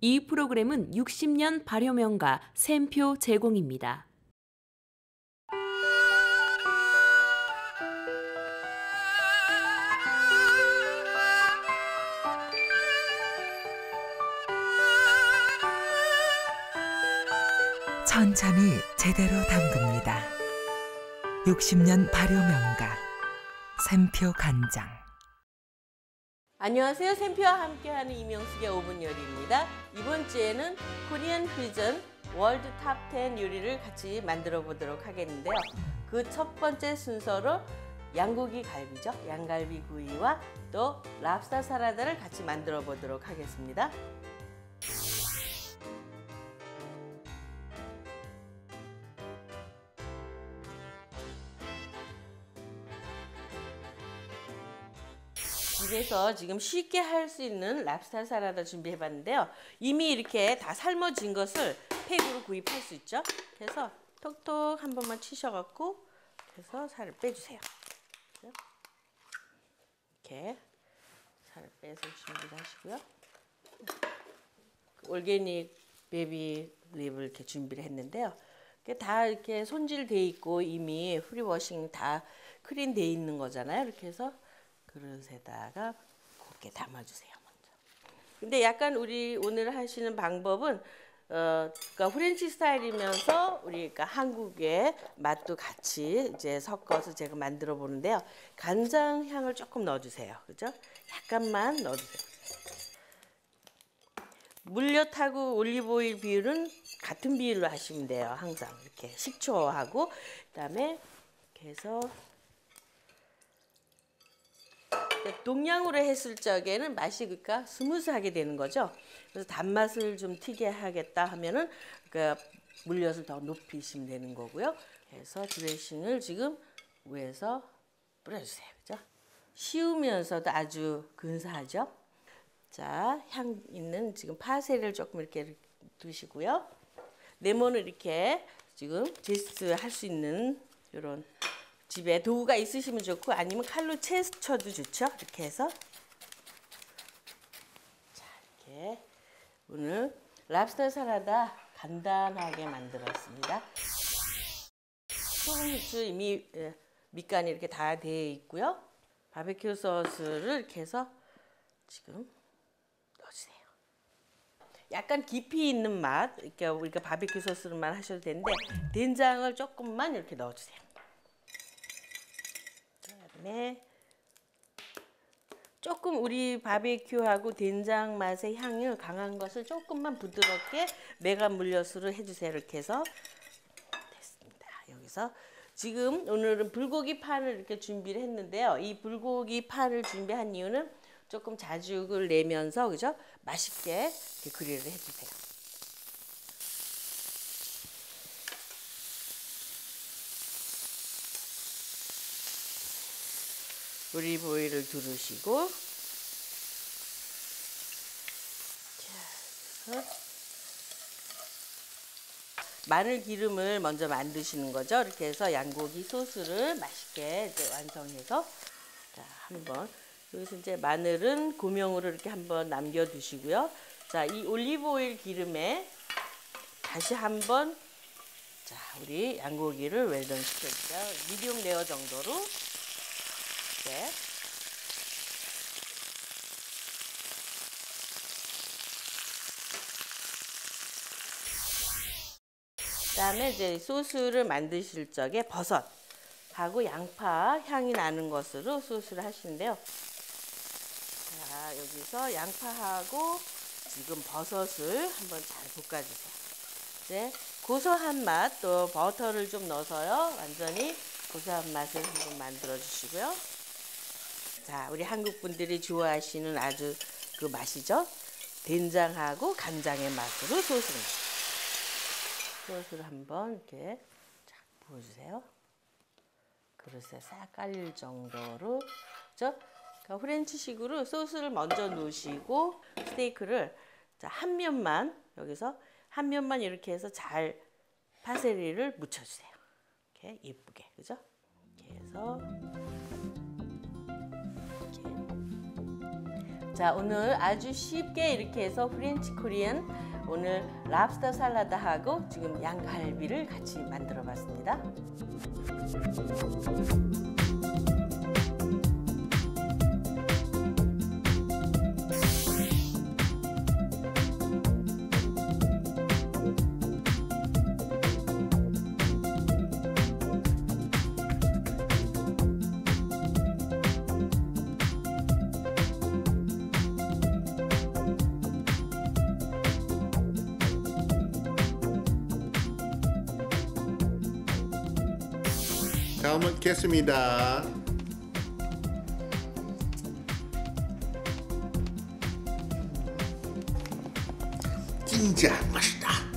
이 프로그램은 60년 발효명가 샘표 제공입니다. 천천히 제대로 담급니다. 60년 발효명가 샘표 간장. 안녕하세요. 샘표와 함께하는 이명숙의 5분 요리입니다. 이번 주에는 코리안 퓨전 월드 탑 10 요리를 같이 만들어 보도록 하겠는데요. 그 첫 번째 순서로 양고기 갈비죠. 양갈비 구이와 또 랍스터 사라다를 같이 만들어 보도록 하겠습니다. 집에서 지금 쉽게 할 수 있는 랍스터 사라다 준비해 봤는데요. 이미 이렇게 다 삶아진 것을 팩으로 구입할 수 있죠. 그래서 톡톡 한 번만 치셔갖고 그래서 살을 빼주세요. 이렇게 살을 빼서 준비를 하시고요. 올게닉 베이비 립을 이렇게 준비를 했는데요. 다 이렇게 손질돼 있고 이미 프리워싱 다 클린돼 있는 거잖아요. 이렇게 해서 그릇에다가 곱게 담아주세요. 먼저. 근데 약간 우리 오늘 하시는 방법은 그러니까 프렌치 스타일이면서 우리 그러니까 한국의 맛도 같이 이제 섞어서 제가 만들어 보는데요. 간장 향을 조금 넣어주세요. 그죠? 약간만 넣어주세요. 물엿하고 올리브오일 비율은 같은 비율로 하시면 돼요. 항상 이렇게 식초하고 그다음에 이렇게 해서 동량으로 했을 적에는 맛이 그러니까 스무스하게 되는 거죠. 그래서 단맛을 좀 튀게 하겠다 하면은 그 물엿을 더 높이시면 되는 거고요. 그래서 드레싱을 지금 위에서 뿌려주세요. 그죠? 쉬우면서도 아주 근사하죠. 자, 향 있는 지금 파세리를 조금 이렇게 두시고요. 레몬을 이렇게 지금 제스트 할 수 있는 이런 집에 도구가 있으시면 좋고 아니면 칼로 채쳐도 좋죠. 이렇게 해서 자 이렇게 오늘 랍스터 사라다 간단하게 만들었습니다. 소금 후추 이미 밑간이 이렇게 다 되어 있고요. 바베큐 소스를 이렇게 해서 지금 넣어주세요. 약간 깊이 있는 맛, 이렇게 우리가 바베큐 소스로만 하셔도 되는데 된장을 조금만 이렇게 넣어주세요. 그다음에 조금 우리 바베큐하고 된장 맛의 향을 강한 것을 조금만 부드럽게 메가 물엿으로 해주세요. 이렇게 해서 됐습니다. 여기서 지금 오늘은 불고기 판을 이렇게 준비를 했는데요. 이 불고기 판을 준비한 이유는 조금 자죽을 내면서 그죠? 맛있게 이렇게 그릴을 해주세요. 올리브 오일을 두르시고 자, 마늘 기름을 먼저 만드시는 거죠. 이렇게 해서 양고기 소스를 맛있게 이제 완성해서 자, 한번 여기서 이제 마늘은 고명으로 이렇게 한번 남겨 두시고요. 자, 이 올리브 오일 기름에 다시 한번 자, 우리 양고기를 웰던 시켜주세요. 미디움 레어 정도로 네. 그다음에 이제 소스를 만드실 적에 버섯하고 양파 향이 나는 것으로 소스를 하시는데요. 자, 여기서 양파하고 지금 버섯을 한번 잘 볶아주세요. 이제 고소한 맛, 또 버터를 좀 넣어서요. 완전히 고소한 맛을 한번 만들어 주시고요. 자, 우리 한국 분들이 좋아하시는 아주 그 맛이죠. 된장하고 간장의 맛으로 소스를 한번 이렇게 쫙 부어주세요. 그릇에 싹 깔릴 정도로, 그죠? 그러니까 프렌치식으로 소스를 먼저 놓으시고 스테이크를 자, 한 면만 여기서 한 면만 이렇게 해서 잘 파세리를 묻혀주세요. 이렇게 예쁘게, 그죠? 이렇게 해서. 자, 오늘 아주 쉽게 이렇게 해서 프렌치 코리안 오늘 랍스터 살라드하고 지금 양갈비를 같이 만들어 봤습니다. 잘 먹겠습니다. 진짜 맛있다.